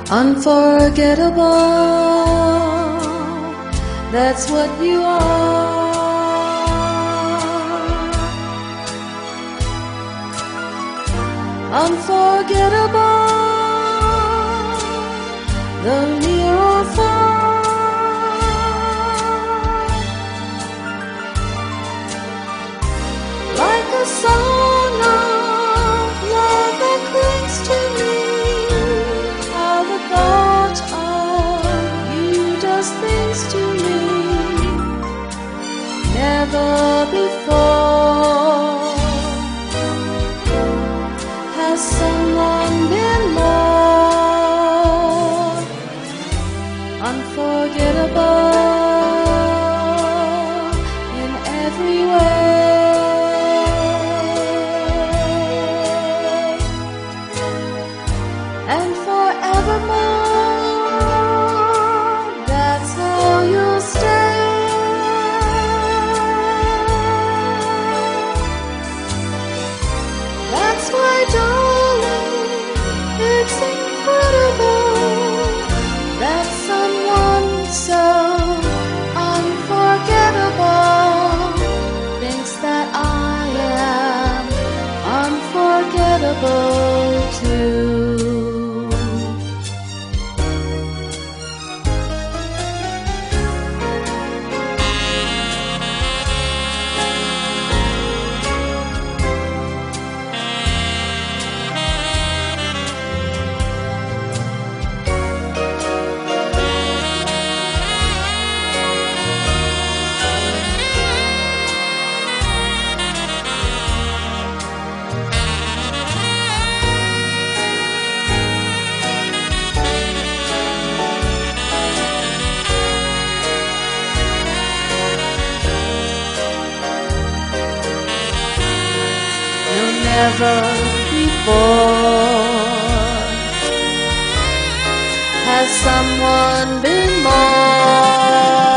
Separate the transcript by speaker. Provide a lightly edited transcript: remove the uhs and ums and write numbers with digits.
Speaker 1: Unforgettable, that's what you are. Unforgettable, though near or far. Like a song of love that clings to me, how the thought of you does things to me. Never before has someone been more unforgettable in every way. And forevermore, that's how you'll stay. That's why, darling, it's incredible that someone so unforgettable thinks that I am unforgettable too. Never before has someone been more